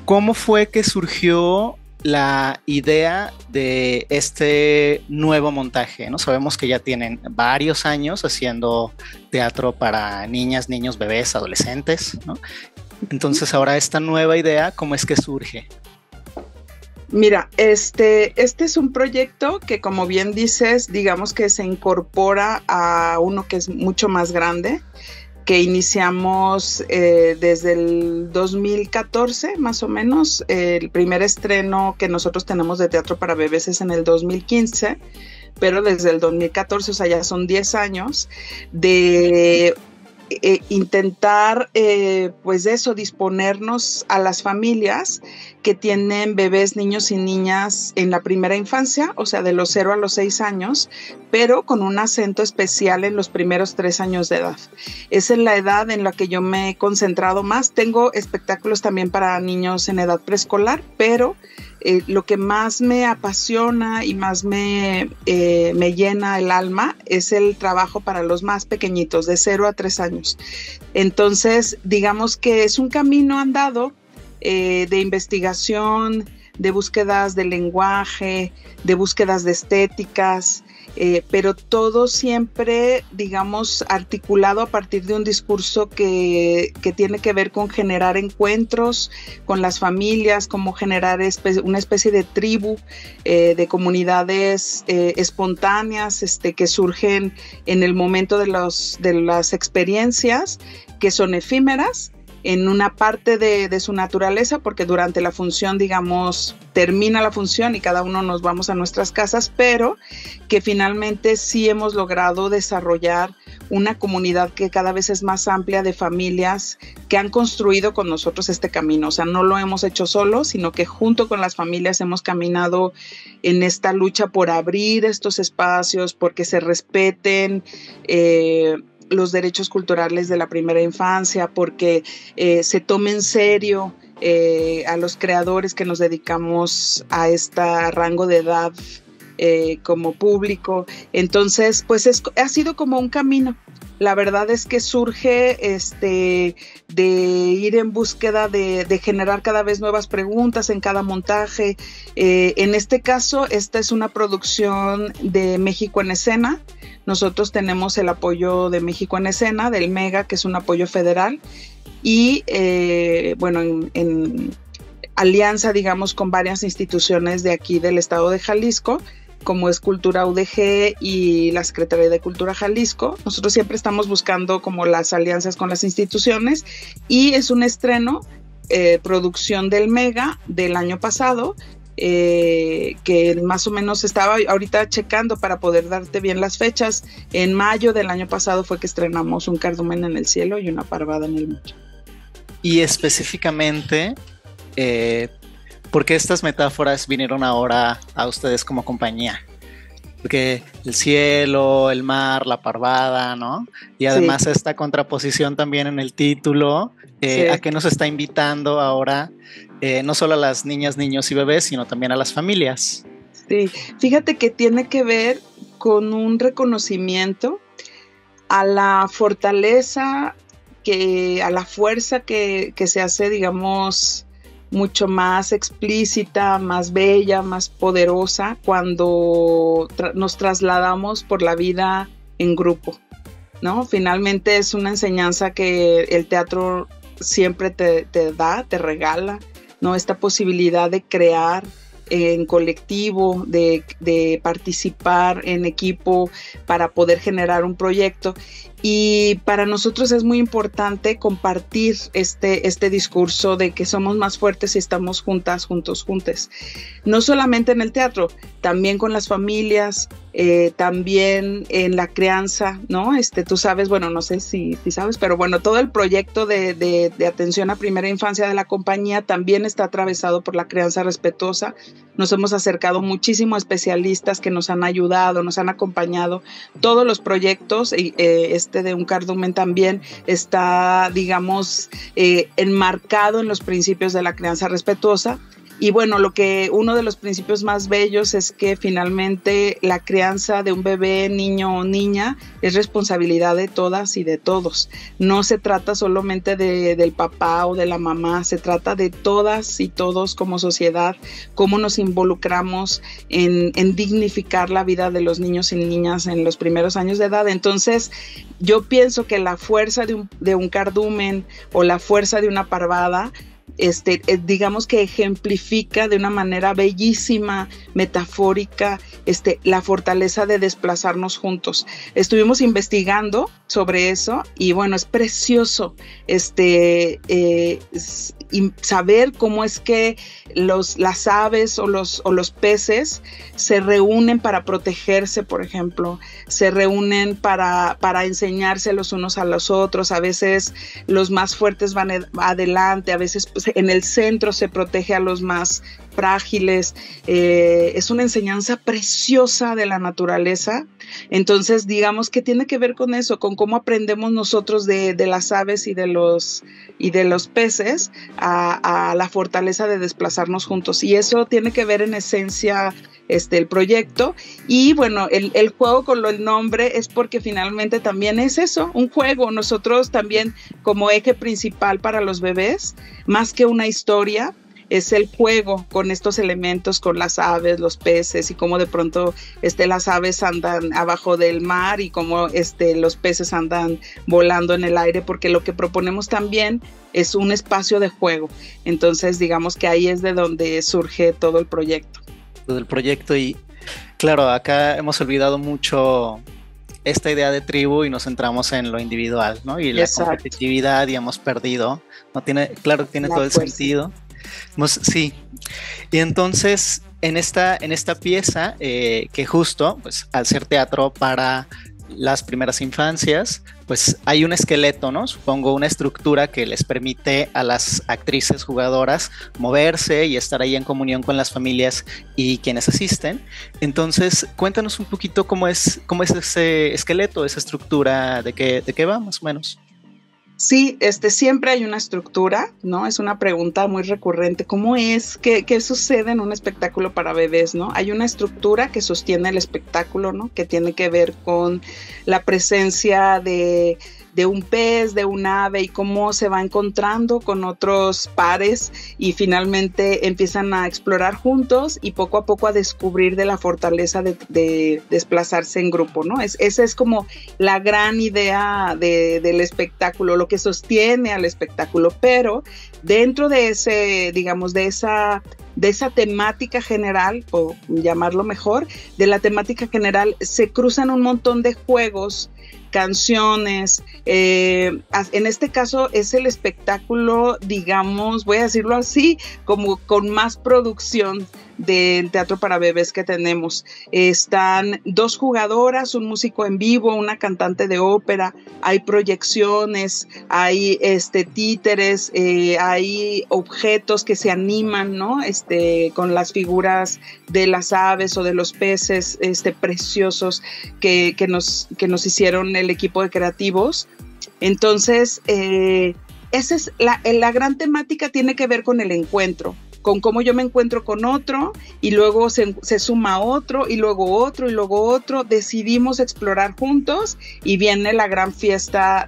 ¿Cómo fue que surgió la idea de este nuevo montaje? ¿No? Sabemos que ya tienen varios años haciendo teatro para niñas, niños, bebés, adolescentes, ¿no? Entonces ahora esta nueva idea, ¿cómo es que surge? Mira, este es un proyecto que, como bien dices, digamos que se incorpora a uno que es mucho más grande, que iniciamos desde el 2014, más o menos. El primer estreno que nosotros tenemos de teatro para bebés es en el 2015, pero desde el 2014, o sea, ya son 10 años de intentar, pues eso, disponernos a las familias que tienen bebés, niños y niñas en la primera infancia, o sea, de los 0 a los 6 años, pero con un acento especial en los primeros 3 años de edad. Esa es la edad en la que yo me he concentrado más. Tengo espectáculos también para niños en edad preescolar, pero lo que más me apasiona y más me llena el alma es el trabajo para los más pequeñitos, de 0 a 3 años. Entonces, digamos que es un camino andado de investigación, de búsquedas de lenguaje, de búsquedas de estéticas, pero todo siempre, digamos, articulado a partir de un discurso que tiene que ver con generar encuentros con las familias, como generar una especie de tribu, de comunidades espontáneas que surgen en el momento de las experiencias, que son efímeras, en una parte de su naturaleza, porque durante la función, digamos, termina la función y cada uno nos vamos a nuestras casas, pero que finalmente sí hemos logrado desarrollar una comunidad que cada vez es más amplia, de familias que han construido con nosotros este camino. O sea, no lo hemos hecho solos, sino que junto con las familias hemos caminado en esta lucha por abrir estos espacios, porque se respeten los derechos culturales de la primera infancia, porque se tome en serio a los creadores que nos dedicamos a este rango de edad como público. Entonces, pues ha sido como un camino. La verdad es que surge de ir en búsqueda de generar cada vez nuevas preguntas en cada montaje. En este caso, esta es una producción de México en Escena. Nosotros tenemos el apoyo de México en Escena, del MEGA, que es un apoyo federal, y bueno, en alianza, digamos, con varias instituciones de aquí del estado de Jalisco, como es Cultura UDG y la Secretaría de Cultura Jalisco. Nosotros siempre estamos buscando como las alianzas con las instituciones, y es un estreno, producción del MEGA del año pasado, que más o menos estaba ahorita checando para poder darte bien las fechas. En mayo del año pasado fue que estrenamos Un cardumen en el cielo y Una parvada en el mar. Y específicamente, ¿por qué estas metáforas vinieron ahora a ustedes como compañía? Porque el cielo, el mar, la parvada, ¿no? Y además sí, esta contraposición también en el título, sí, ¿a qué nos está invitando ahora? No solo a las niñas, niños y bebés, sino también a las familias. Sí, fíjate que tiene que ver con un reconocimiento a la fortaleza, a la fuerza que se hace, digamos, mucho más explícita, más bella, más poderosa nos trasladamos por la vida en grupo, ¿no? Finalmente es una enseñanza que el teatro siempre te da, te regala, ¿no? Esta posibilidad de crear en colectivo, de participar en equipo para poder generar un proyecto. Y para nosotros es muy importante compartir este discurso de que somos más fuertes si estamos juntas, juntos, juntes. No solamente en el teatro, también con las familias, también en la crianza, ¿no? Tú sabes, bueno, no sé si sabes, pero bueno, todo el proyecto de atención a primera infancia de la compañía también está atravesado por la crianza respetuosa. Nos hemos acercado muchísimo a especialistas que nos han ayudado, nos han acompañado. Todos los proyectos, de Un cardumen también está, digamos, enmarcado en los principios de la crianza respetuosa. Y bueno, uno de los principios más bellos es que finalmente la crianza de un bebé, niño o niña, es responsabilidad de todas y de todos. No se trata solamente del papá o de la mamá, se trata de todas y todos como sociedad, cómo nos involucramos en dignificar la vida de los niños y niñas en los primeros años de edad. Entonces, yo pienso que la fuerza de un cardumen o la fuerza de una parvada, digamos que ejemplifica de una manera bellísima, metafórica, la fortaleza de desplazarnos juntos. Estuvimos investigando sobre eso y bueno, es precioso saber cómo es que las aves o los peces se reúnen para protegerse, por ejemplo, se reúnen para enseñarse los unos a los otros. A veces los más fuertes van adelante, a veces pues, en el centro se protege a los más frágiles. Es una enseñanza preciosa de la naturaleza. Entonces, digamos que tiene que ver con eso, con cómo aprendemos nosotros de las aves y de los peces a la fortaleza de desplazarnos juntos. Y eso tiene que ver en esencia el proyecto. Y bueno, el juego con el nombre es porque finalmente también es eso, un juego. Nosotros también como eje principal para los bebés, más que una historia, es el juego con estos elementos, con las aves, los peces y cómo de pronto las aves andan abajo del mar y cómo los peces andan volando en el aire, porque lo que proponemos también es un espacio de juego. Entonces digamos que ahí es de donde surge todo el proyecto. Todo el proyecto y claro, acá hemos olvidado mucho esta idea de tribu y nos centramos en lo individual, ¿no? Y la Exacto. Competitividad y hemos perdido, ¿no? Claro, tiene todo el sentido. Sí, y entonces en esta pieza que justo pues al ser teatro para las primeras infancias pues hay un esqueleto, ¿no? Supongo una estructura que les permite a las actrices jugadoras moverse y estar ahí en comunión con las familias y quienes asisten. Entonces cuéntanos un poquito cómo es ese esqueleto, esa estructura, de qué va más o menos. Sí, siempre hay una estructura, ¿no? Es una pregunta muy recurrente. ¿Cómo es? ¿Qué sucede en un espectáculo para bebés, no? Hay una estructura que sostiene el espectáculo, ¿no? Que tiene que ver con la presencia de un pez, de un ave y cómo se va encontrando con otros pares y finalmente empiezan a explorar juntos y poco a poco a descubrir de la fortaleza de desplazarse en grupo, ¿no? Esa es como la gran idea del espectáculo, lo que sostiene al espectáculo, pero dentro de ese, digamos, de esa temática general, o llamarlo mejor, de la temática general se cruzan un montón de juegos, canciones, en este caso es el espectáculo, digamos, voy a decirlo así, como con más producción del teatro para bebés que tenemos. Están 2 jugadoras, un músico en vivo, una cantante de ópera, hay proyecciones, hay títeres, hay objetos que se animan, ¿no? Con las figuras de las aves o de los peces preciosos que nos hicieron el equipo de creativos. Entonces, esa es la gran temática, tiene que ver con el encuentro, con cómo yo me encuentro con otro y luego se suma otro y luego otro y luego otro. Decidimos explorar juntos y viene la gran fiesta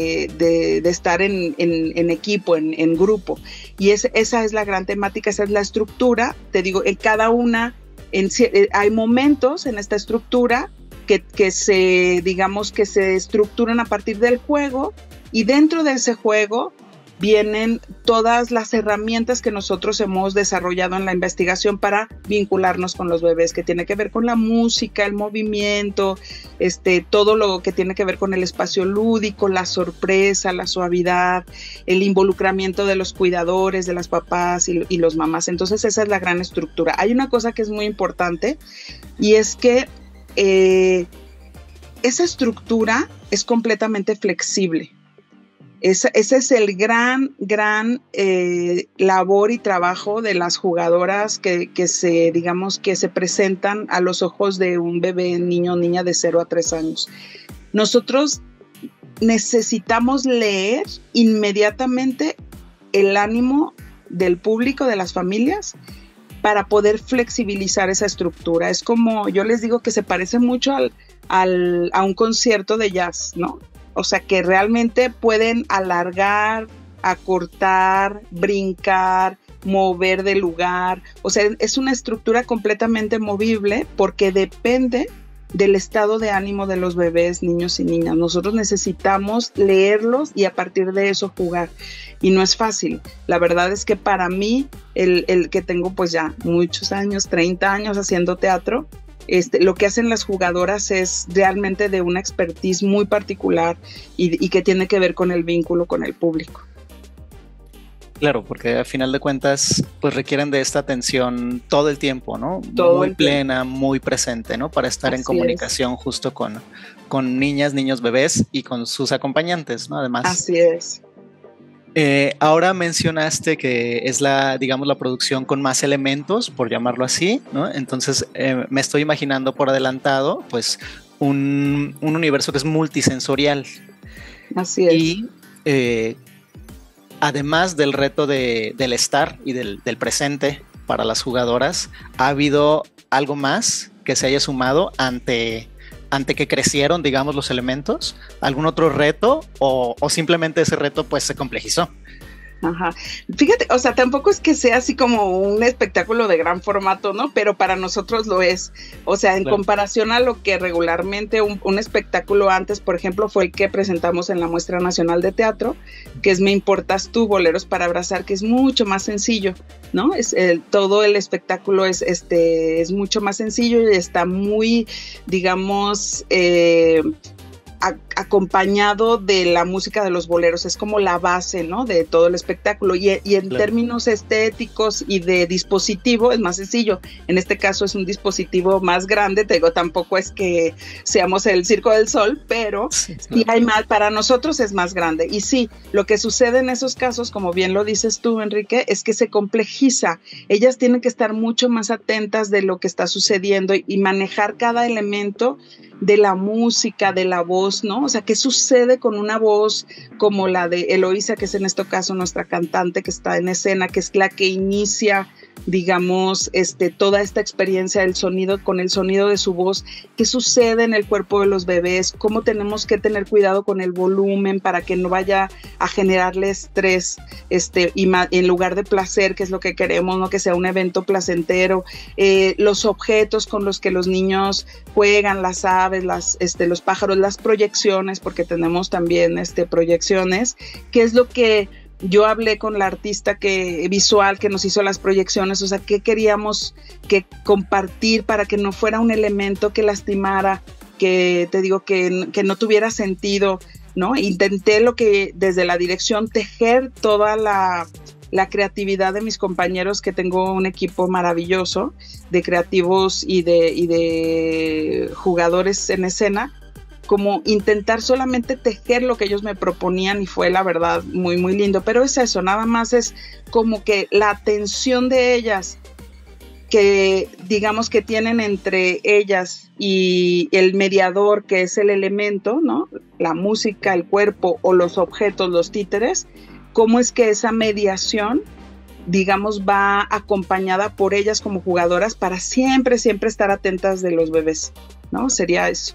de estar en equipo, en grupo. Y esa es la gran temática, esa es la estructura. Te digo, en cada una, hay momentos en esta estructura que se estructuran a partir del juego y dentro de ese juego vienen todas las herramientas que nosotros hemos desarrollado en la investigación para vincularnos con los bebés, que tiene que ver con la música, el movimiento, todo lo que tiene que ver con el espacio lúdico, la sorpresa, la suavidad, el involucramiento de los cuidadores, de las papás y los mamás. Entonces esa es la gran estructura. Hay una cosa que es muy importante y es que esa estructura es completamente flexible. Ese es el gran labor y trabajo de las jugadoras que se presentan a los ojos de un bebé, niño o niña de 0 a 3 años. Nosotros necesitamos leer inmediatamente el ánimo del público, de las familias, para poder flexibilizar esa estructura. Es como, yo les digo que se parece mucho a un concierto de jazz, ¿no? O sea, que realmente pueden alargar, acortar, brincar, mover de lugar. O sea, es una estructura completamente movible porque depende del estado de ánimo de los bebés, niños y niñas. Nosotros necesitamos leerlos y a partir de eso jugar. Y no es fácil. La verdad es que para mí, el que tengo pues ya muchos años, 30 años haciendo teatro, lo que hacen las jugadoras es realmente de una expertise muy particular y que tiene que ver con el vínculo con el público. Claro, porque a final de cuentas, pues requieren de esta atención todo el tiempo, ¿no? Todo muy plena, muy presente, ¿no? Para estar en comunicación justo con niñas, niños, bebés y con sus acompañantes, ¿no? Además. Así es. Ahora mencionaste que es digamos, la producción con más elementos, por llamarlo así, ¿no? Entonces me estoy imaginando por adelantado, pues, un universo que es multisensorial. Así es. Y además del reto del estar y del presente para las jugadoras, ¿ha habido algo más que se haya sumado ante que crecieron, digamos, los elementos? ¿Algún otro reto o simplemente ese reto pues se complejizó? Ajá. Fíjate, o sea, tampoco es que sea así como un espectáculo de gran formato, ¿no? Pero para nosotros lo es. O sea, en comparación a lo que regularmente un espectáculo antes, por ejemplo, fue el que presentamos en la Muestra Nacional de Teatro, que es Me Importas Tú, Boleros para Abrazar, que es mucho más sencillo, ¿no? Todo el espectáculo es mucho más sencillo y está muy, digamos, acompañado de la música de los boleros, es como la base, ¿no? De todo el espectáculo y en términos estéticos y de dispositivo es más sencillo. En este caso es un dispositivo más grande, te digo, tampoco es que seamos el Circo del Sol, pero sí hay más, para nosotros es más grande. Y sí, lo que sucede en esos casos, como bien lo dices tú, Enrique, es que se complejiza. Ellas tienen que estar mucho más atentas de lo que está sucediendo y manejar cada elemento de la música, de la voz, ¿no? O sea, ¿qué sucede con una voz como la de Eloísa, que es en este caso nuestra cantante que está en escena, que es la que inicia, digamos, toda esta experiencia del sonido, con el sonido de su voz? ¿Qué sucede en el cuerpo de los bebés? ¿Cómo tenemos que tener cuidado con el volumen para que no vaya a generarle estrés, en lugar de placer, que es lo que queremos, ¿no? Que sea un evento placentero? Los objetos con los que los niños juegan, las aves, los pájaros, las proyecciones, porque tenemos también proyecciones, que es lo que yo hablé con la artista visual que nos hizo las proyecciones, o sea, qué queríamos que compartir para que no fuera un elemento que lastimara, que te digo que no tuviera sentido, ¿no? Intenté desde la dirección tejer toda la creatividad de mis compañeros, que tengo un equipo maravilloso de creativos y de jugadores en escena, como intentar solamente tejer lo que ellos me proponían, y fue la verdad muy muy lindo. Pero es eso, nada más es como que la atención de ellas, que digamos que tienen entre ellas y el mediador, que es el elemento, ¿no? La música, el cuerpo o los objetos, los títeres. Cómo es que esa mediación, digamos, va acompañada por ellas como jugadoras para siempre, siempre estar atentas de los bebés, ¿no? Sería eso.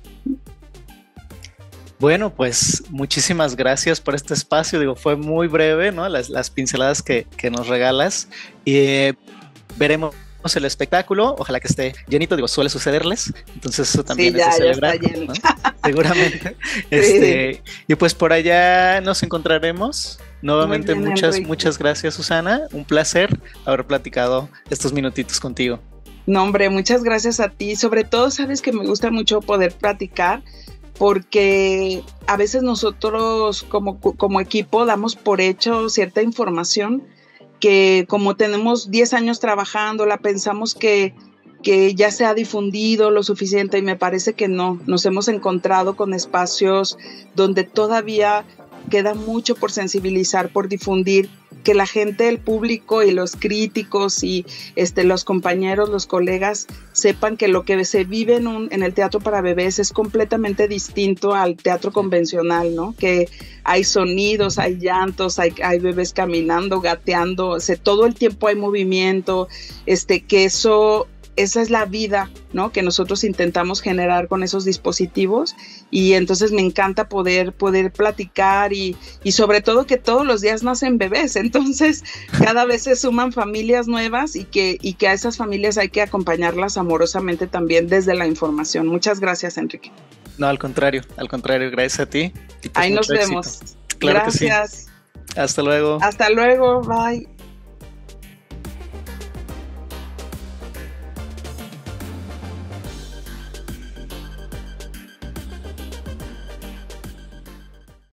Bueno, pues muchísimas gracias por este espacio. Digo, fue muy breve, ¿no? Las pinceladas que nos regalas. Veremos el espectáculo, ojalá que esté llenito, digo, suele sucederles, entonces eso también es de celebrar, ¿no? Seguramente. Sí. Y pues por allá nos encontraremos. Nuevamente bien, muchas gracias, Susana, un placer haber platicado estos minutitos contigo. No, hombre, muchas gracias a ti, sobre todo sabes que me gusta mucho poder platicar, porque a veces nosotros como equipo damos por hecho cierta información que, como tenemos 10 años trabajándola, pensamos que ya se ha difundido lo suficiente, y me parece que no. Nos hemos encontrado con espacios donde todavía queda mucho por sensibilizar, por difundir, que la gente, el público y los críticos y los compañeros, los colegas sepan que lo que se vive en el teatro para bebés es completamente distinto al teatro convencional, ¿no? Que hay sonidos, hay llantos, hay bebés caminando, gateando, o sea, todo el tiempo hay movimiento, que esa es la vida, ¿no? Que nosotros intentamos generar con esos dispositivos, y entonces me encanta poder platicar y sobre todo que todos los días nacen bebés, entonces cada vez se suman familias nuevas y que a esas familias hay que acompañarlas amorosamente también desde la información. Muchas gracias, Enrique. No, al contrario, gracias a ti. Ahí nos vemos. Claro gracias. Que sí. Hasta luego. Hasta luego, bye.